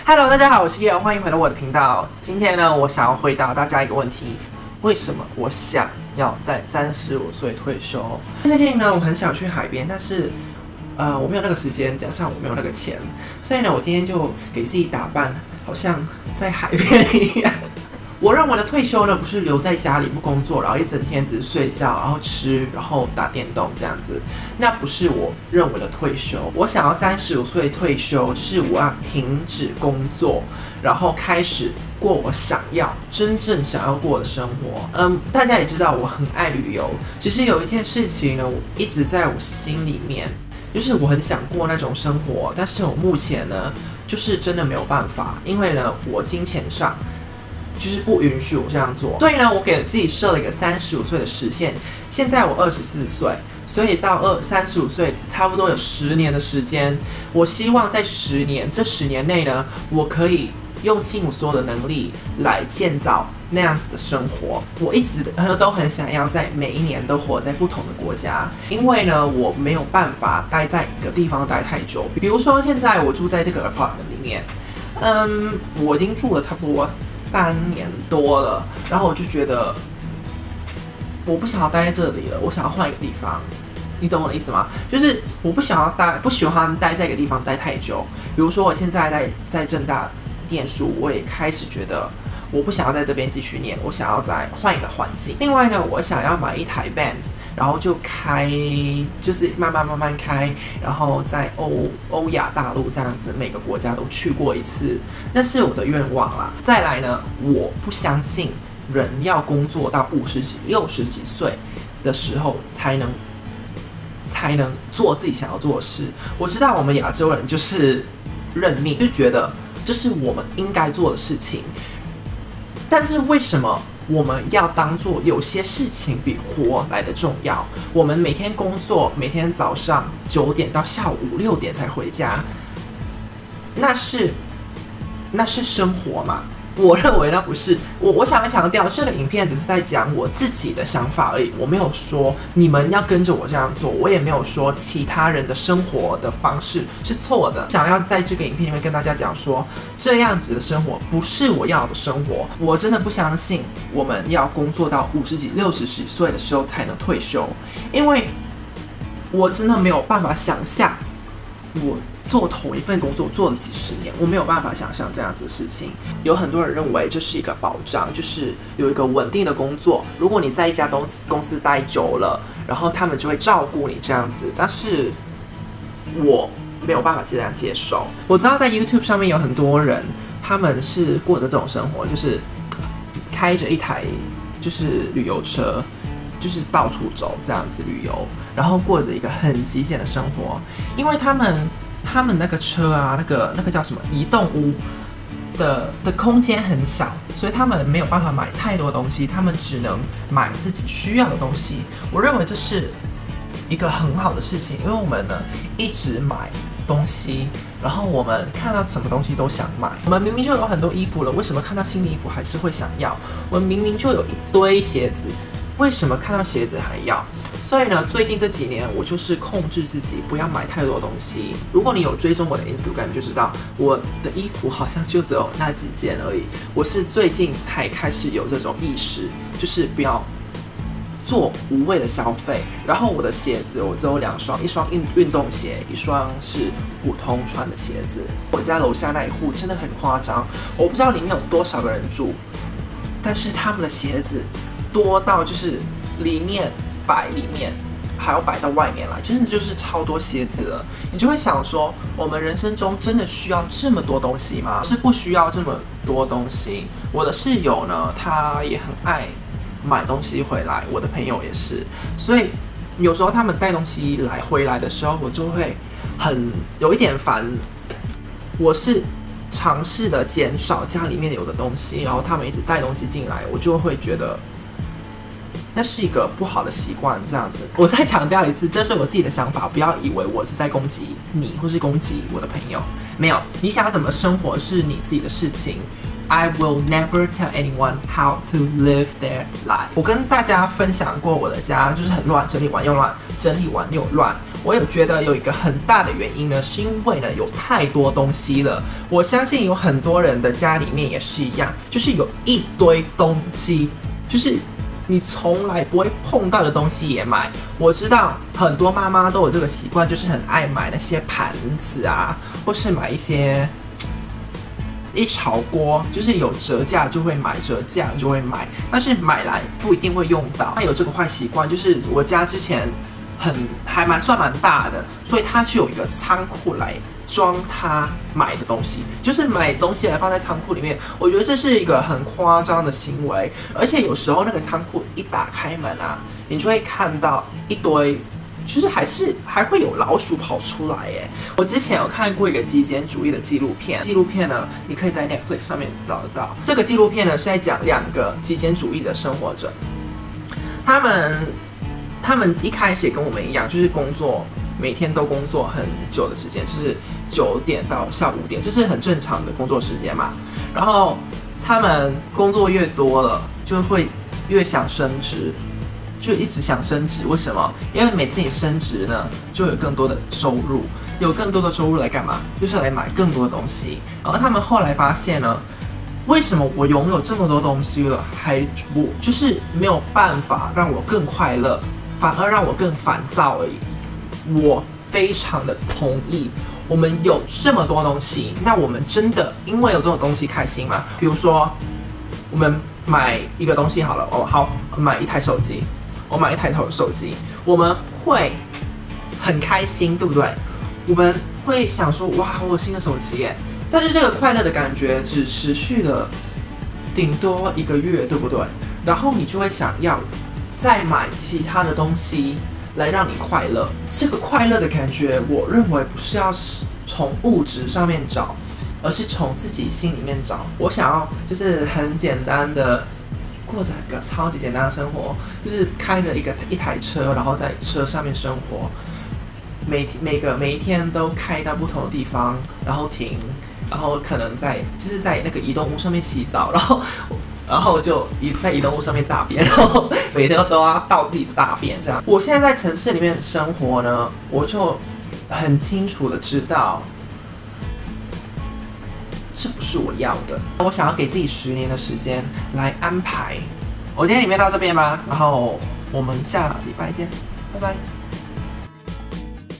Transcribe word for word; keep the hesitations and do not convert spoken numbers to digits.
Hello， 大家好，我是叶，欢迎回到我的频道。今天呢，我想要回答大家一个问题：为什么我想要在三十五岁退休？最近呢，我很想去海边，但是呃，我没有那个时间，加上我没有那个钱，所以呢，我今天就给自己打扮，好像在海边一样。我认为的退休呢，不是留在家里不工作，然后一整天只是睡觉，然后吃，然后打电动这样子，那不是我认为的退休。我想要三十五岁退休，就是我要停止工作，然后开始过我想要真正想要过的生活。嗯，大家也知道我很爱旅游，其实有一件事情呢，我一直在我心里面，就是我很想过那种生活，但是我目前呢，就是真的没有办法，因为呢，我金钱上就是不允许我这样做，所以呢，我给自己设了一个三十五岁的时限。现在我二十四岁，所以到二三十五岁，差不多有十年的时间。我希望在十年这十年内呢，我可以用尽我所有的能力来建造那样子的生活。我一直都很想要在每一年都活在不同的国家，因为呢，我没有办法待在一个地方待太久。比如说，现在我住在这个 apartment 里面，嗯，我已经住了差不多三年多了，然后我就觉得我不想要待在这里了，我想要换一个地方。你懂我的意思吗？就是我不想要待，不喜欢待在一个地方待太久。比如说我现在在在政大念书，我也开始觉得我不想要在这边继续念，我想要再换一个环境。另外呢，我想要买一台 Benz， 然后就开，就是慢慢慢慢开，然后在欧欧亚大陆这样子，每个国家都去过一次，那是我的愿望啦。再来呢，我不相信人要工作到五十几、六十几岁的时候才能才能做自己想要做的事。我知道我们亚洲人就是认命，就觉得这是我们应该做的事情。但是为什么我们要当做有些事情比活来的重要？我们每天工作，每天早上九点到下午五六点才回家，那是那是生活吗？我认为那不是。我我想要强调，这个影片只是在讲我自己的想法而已，我没有说你们要跟着我这样做，我也没有说其他人的生活的方式是错的。想要在这个影片里面跟大家讲说，这样子的生活不是我要的生活。我真的不相信我们要工作到五十几、六十几岁的时候才能退休，因为我真的没有办法想象我做同一份工作做了几十年，我没有办法想象这样子的事情。有很多人认为这是一个保障，就是有一个稳定的工作，如果你在一家公司公司待久了，然后他们就会照顾你这样子。但是我没有办法这样接受。我知道在 YouTube 上面有很多人，他们是过着这种生活，就是开着一台就是旅游车，就是到处走这样子旅游，然后过着一个很极简的生活，因为他们他们那个车啊，那个那个叫什么移动屋的的空间很小，所以他们没有办法买太多东西，他们只能买自己需要的东西。我认为这是一个很好的事情，因为我们呢一直买东西，然后我们看到什么东西都想买。我们明明就有很多衣服了，为什么看到新的衣服还是会想要？我们明明就有一堆鞋子，为什么看到鞋子还要？所以呢，最近这几年我就是控制自己不要买太多东西。如果你有追踪我的 Instagram， 就知道我的衣服好像就只有那几件而已。我是最近才开始有这种意识，就是不要做无谓的消费。然后我的鞋子我只有两双，一双运运动鞋，一双是普通穿的鞋子。我家楼下那一户真的很夸张，我不知道里面有多少个人住，但是他们的鞋子多到就是里面摆里面还要摆到外面来，真的就是超多鞋子了。你就会想说，我们人生中真的需要这么多东西吗？是不需要这么多东西。我的室友呢，他也很爱买东西回来，我的朋友也是，所以有时候他们带东西来回来的时候，我就会很有一点烦。我是尝试的减少家里面有的东西，然后他们一直带东西进来，我就会觉得那是一个不好的习惯。这样子，我再强调一次，这是我自己的想法，不要以为我是在攻击你或是攻击我的朋友。没有，你想要怎么生活是你自己的事情。I will never tell anyone how to live their life。我跟大家分享过我的家就是很乱，整理完又乱，整理完又乱。 我有觉得有一个很大的原因呢，是因为呢有太多东西了。我相信有很多人的家里面也是一样，就是有一堆东西，就是你从来不会碰到的东西也买。我知道很多妈妈都有这个习惯，就是很爱买那些盘子啊，或是买一些一炒锅，就是有折价就会买，折价就会买，但是买来不一定会用到。他有这个坏习惯，就是我家之前很还蛮算蛮大的，所以他就有一个仓库来装他买的东西，就是买东西来放在仓库里面。我觉得这是一个很夸张的行为，而且有时候那个仓库一打开门啊，你就会看到一堆，就是还是还会有老鼠跑出来耶。我之前有看过一个极简主义的纪录片，纪录片呢，你可以在 Netflix 上面找得到。这个纪录片呢是在讲两个极简主义的生活者，他们他们一开始也跟我们一样，就是工作。每天都工作很久的时间，就是九点到下午五点，这是很正常的工作时间嘛。然后他们工作越多了，就会越想升职，就一直想升职。为什么？因为每次你升职呢，就有更多的收入，有更多的收入来干嘛？就是来买更多的东西。然后他们后来发现呢，为什么我拥有这么多东西了，还我就是没有办法让我更快乐，反而让我更烦躁而已。我非常的同意，我们有这么多东西，那我们真的因为有这种东西开心吗？比如说，我们买一个东西好了，哦，好，买一台手机，我买一台手机，我们会很开心，对不对？我们会想说，哇，我有新的手机耶！但是这个快乐的感觉只持续了顶多一个月，对不对？然后你就会想要再买其他的东西。来让你快乐，这个快乐的感觉，我认为不是要从物质上面找，而是从自己心里面找。我想要就是很简单的过着一个超级简单的生活，就是开着一个一台车，然后在车上面生活，每每个每一天都开到不同的地方，然后停，然后可能在就是在那个移动物上面洗澡，然后。然后就移在移动物上面大便，然后每天都要倒自己的大便，这样。我现在在城市里面生活呢，我就很清楚的知道，这不是我要的。我想要给自己十年的时间来安排。我今天影片到这边吧，然后我们下礼拜见，拜拜。